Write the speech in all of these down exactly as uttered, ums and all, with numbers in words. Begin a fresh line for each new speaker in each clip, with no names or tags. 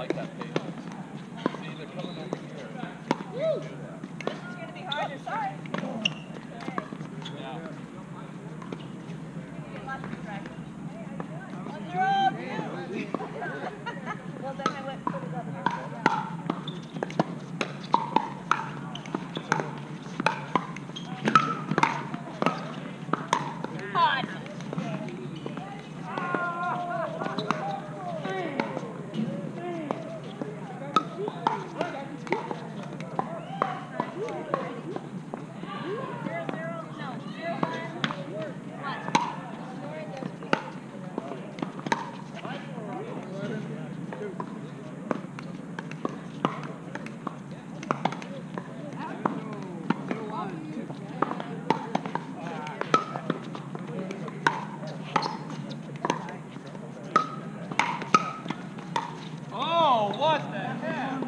like that patience. See, they're coming over here. Woo!
This is going to be hard to start.
Yeah.
Lots of distractions. On your own. Well, then I went and put it up here. Hot.
Oh, what the heck?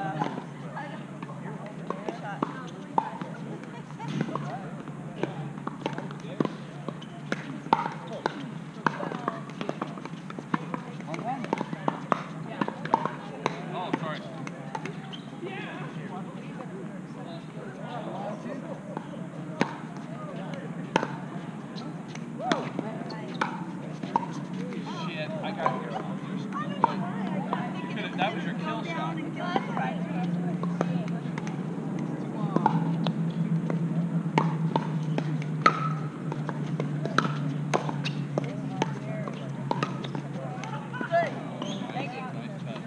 Oh, sorry. Shit, I got here. You could've, that was your kill shot.
Thank you.
Nice touch.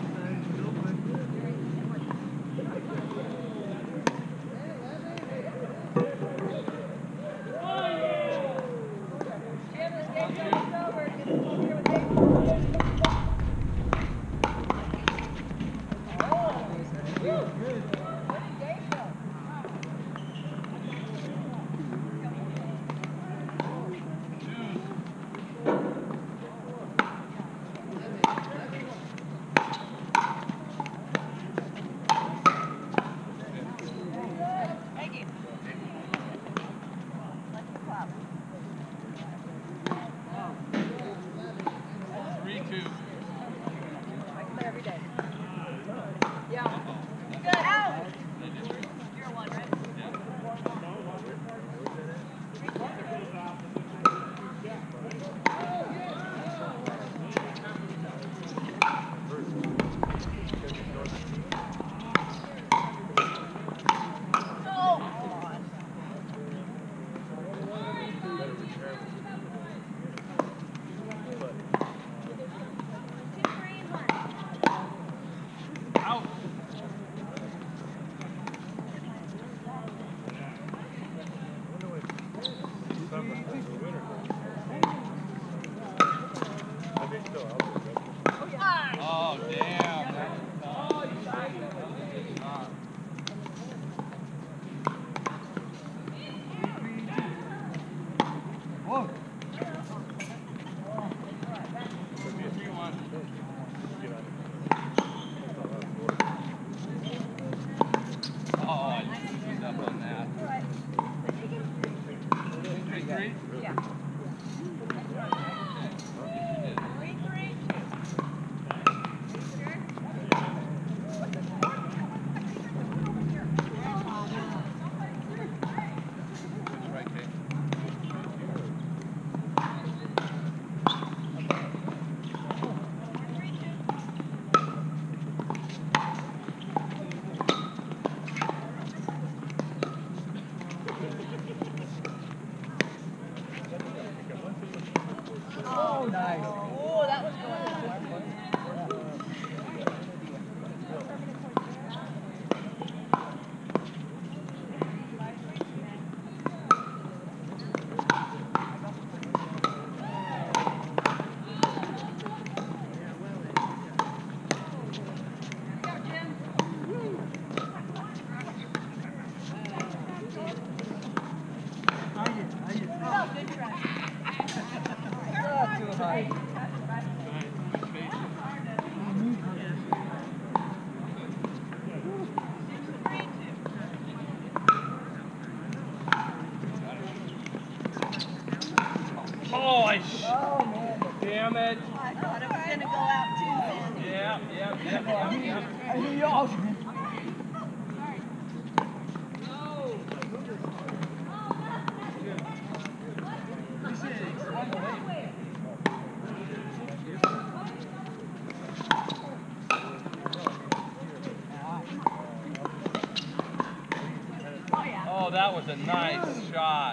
Jim, this game's almost over. Get the ball here with Dave. Oh, good. What did Dave go? Thank you. Let's clap.
Three, two.
I play every day. Yeah. Good. Out. You're a one, right?
Out. Oh, damn. Whoa. three one. Oh, I just picked up on that. Three, three?
Yeah. Three, three, two. Sure?
Yeah, yeah, yeah, yeah, yeah.
I hear y'all.
Oh, that was a nice shot.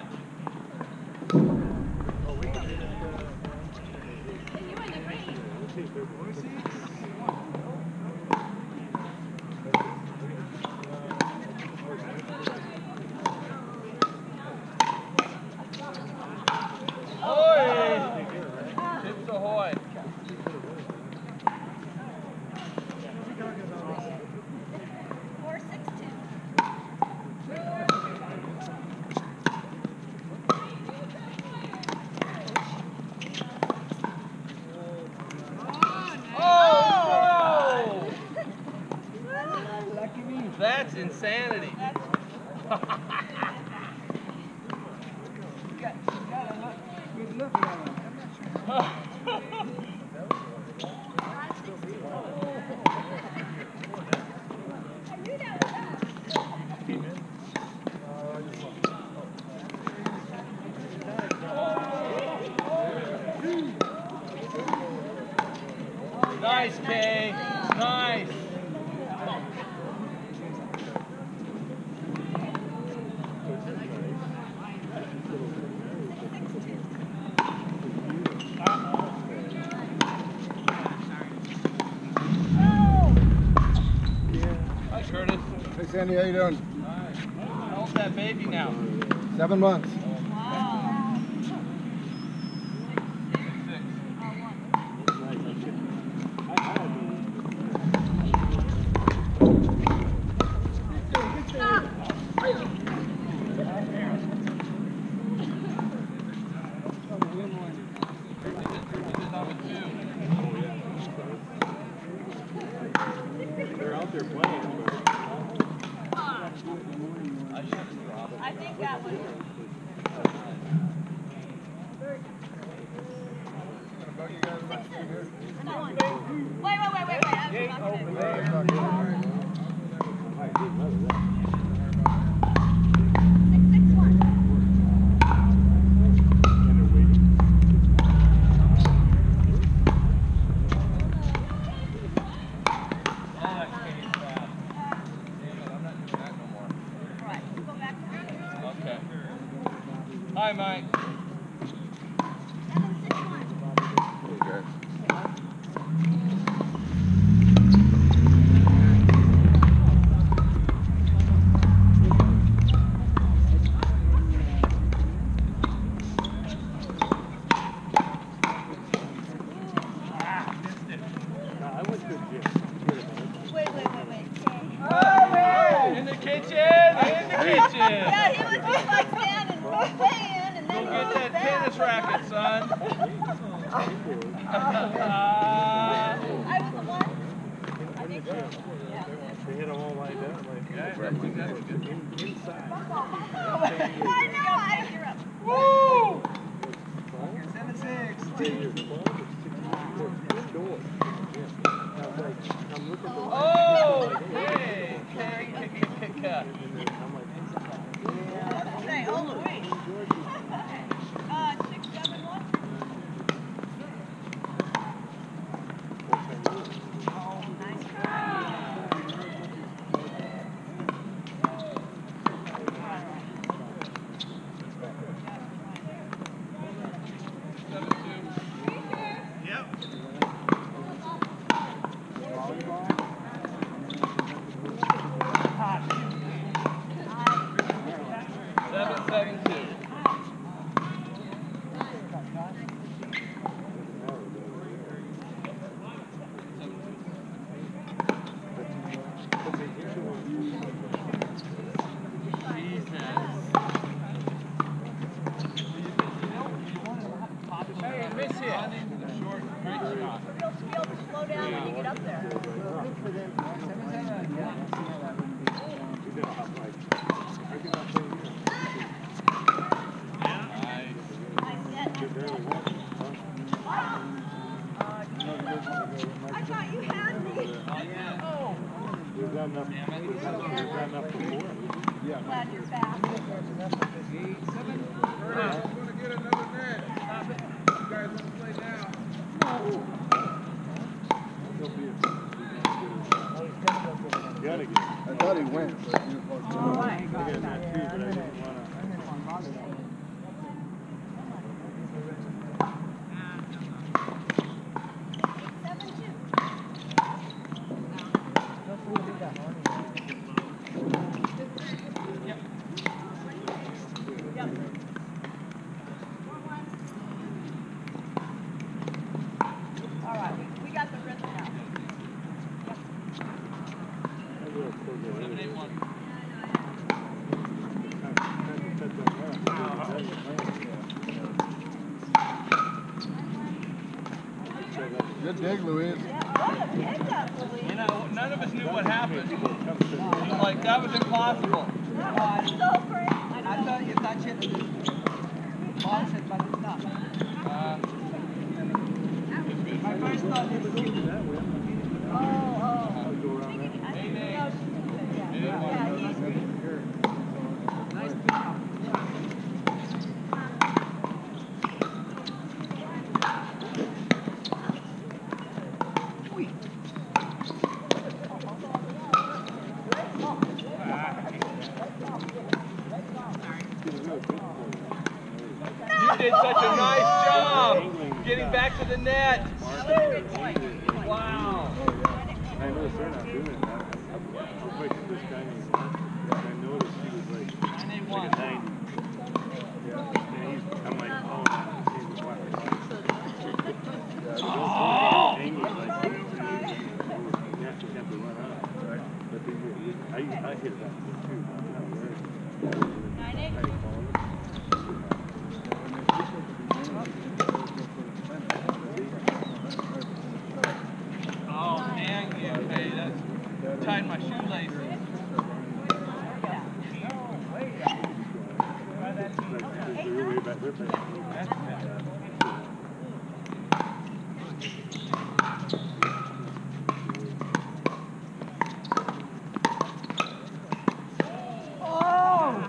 Chips ahoy.
Four six two.
Oh, no!
Lucky me.
That's insanity.
Good look at that one.
Nice, Kay. Nice. Hi, Curtis.
Hey, Sandy, how you doing?
Nice. How old's that baby now?
Seven months.
Wow.
Six.
They're out there playing.
I should have dropped it.
I think that was. Wait, wait, wait, wait, wait. I was about to. Six, six, one.
Oh, that came fast. Damn it, I'm not doing that no more.
All right, go back to
Okay. Hi, Mike.
seven, six, one. Wait, wait, wait, wait.
In the kitchen! In the kitchen!
Yeah, he was just like standing, playing, and then
Go
he
get
was
that
back.
tennis racket, son.
I was the one. I think so. Yeah.
They hit them all like that. Like,
Yeah, that's exactly good.
in, inside.
I know. I, you're up.
Woo!
Seven, six.
Oh, hey! Kick, kick, kick, kick, kick.
Say, oh, Louise. Uh, six, seven, one. Oh, nice try.
Seven, two.
Yep.
Yeah.
Oh.
We've got enough, we've got, we've got enough before.
Yeah.
Glad you're fast.
Eight, seven. Curtis, I'm gonna get another net. Stop it. You guys want to play now?
Gotta get.
I thought he went, but he was supposed to.
Oh,
I
my God.
got that too, but I didn't wanna.
Seven, two.
Yep.
Yep. All right, we, we got the rhythm now.
Seven, eight, one.
Good dig, Louise.
Yeah, what a pickup, Louise.
You know, none of us knew what happened. It was like, that was impossible.
That was so great.
I thought you thought you had to box it, but it's not.
Uh,
My first thought is
Oh, oh. Thinking, I think,
Eight,
no, she- yeah, yeah, he's
nice pickup.
you did such a nice job getting back to the net. Wow.
I noticed they're not doing that. I'm quick this guy needs I noticed he was like,
Nine, eight,
like
one.
a ninety. And he's, I'm like, oh, man, he's a
Oh!
angry, like, you actually have to run out. Right. But they, I, I hit it back too.
Nine, eight.
Oh, dang you. Hey, that's tied my shoelaces. That's bad.
Oh!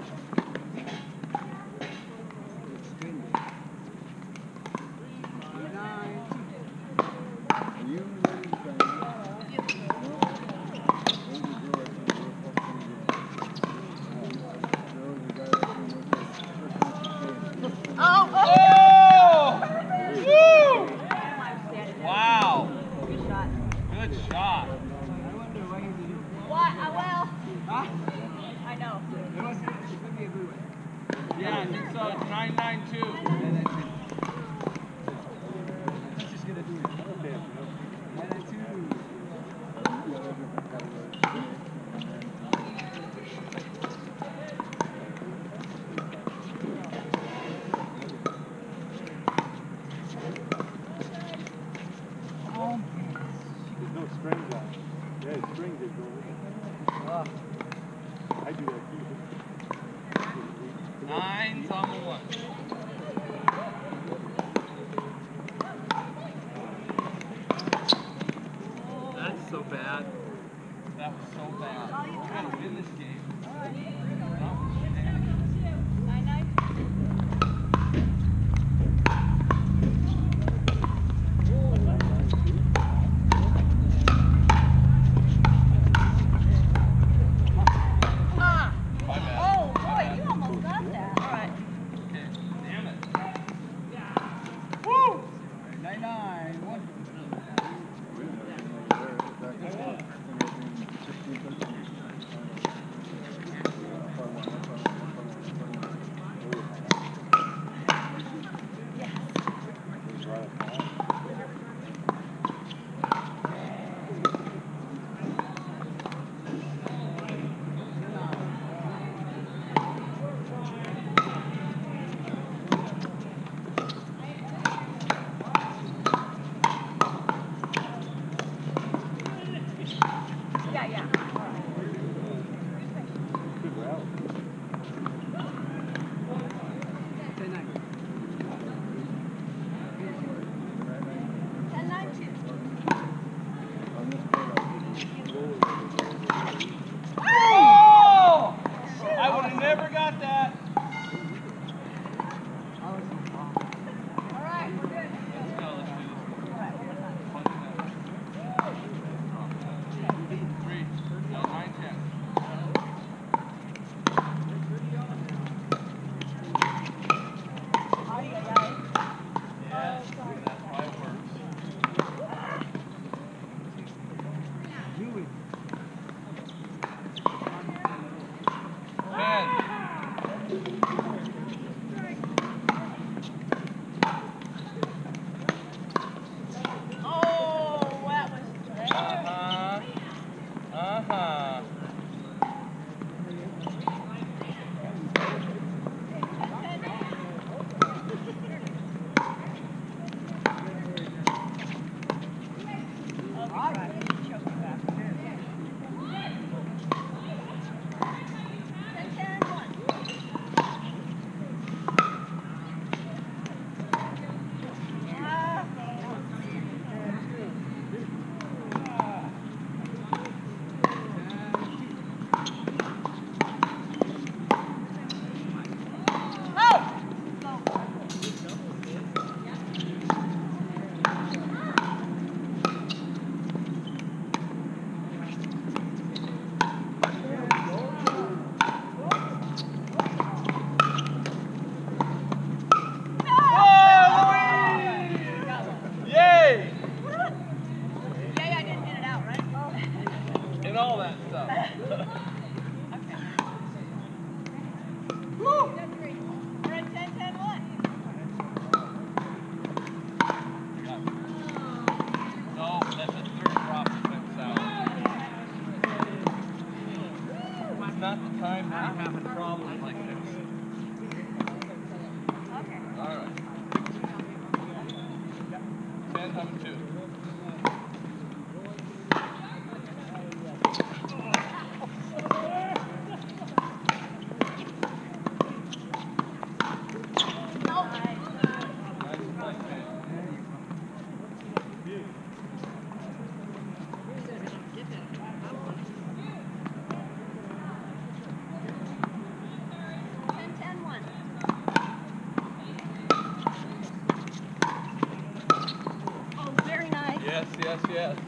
Oh!
Oh! Woo!
Wow.
Wow.
Good shot.
Good shot.
I wonder why he did it.
What? Uh, well,
Huh?
I know.
It was, it could be a good one.
Yeah, I think so. It's nine nine two.
Yeah, that's it. Let's just gonna do it. Nine and two.
There's no strings on it. Yeah, strings is going.
Oh.
I do that too.
Nine's on the one. That's so bad. That was so bad. You gotta win this game.
Nine, nine. Ah!
My bad.
Oh,
My
boy,
bad.
you almost got that. All right.
Okay, damn it.
Woo! Nine nine one.
doing all that stuff.
Woo! We're at ten ten one.
No, that's a third drop defense salad. It's not the time to be having problems like this.
Okay.
All right. ten coming two. Yes, yes, yes.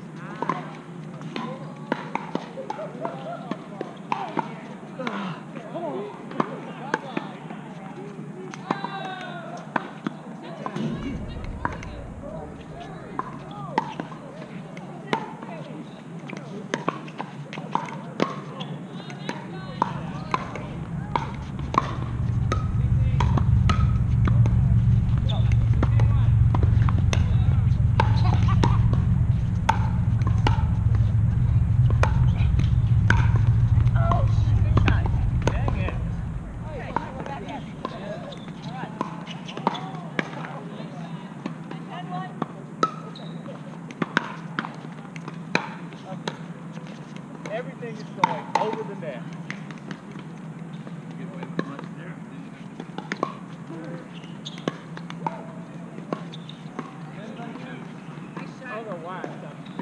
Everything is going over the net. I don't know why.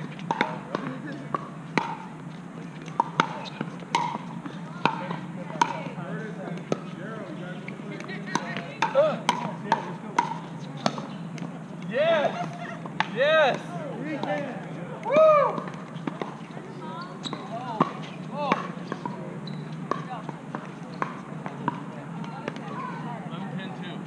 Yes! Yes! Woo! Oh! eleven ten two.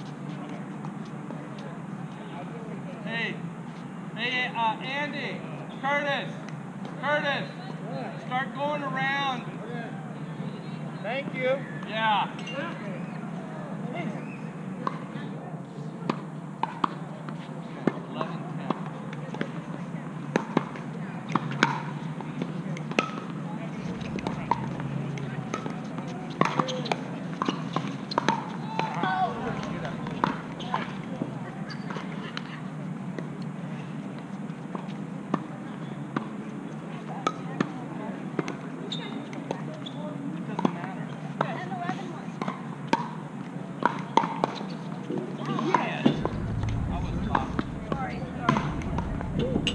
Hey! Hey, uh, Andy! Curtis! Curtis! Start going around.
Thank you.
Yeah. eleven ten. Yes. I was tough.
Sorry, sorry.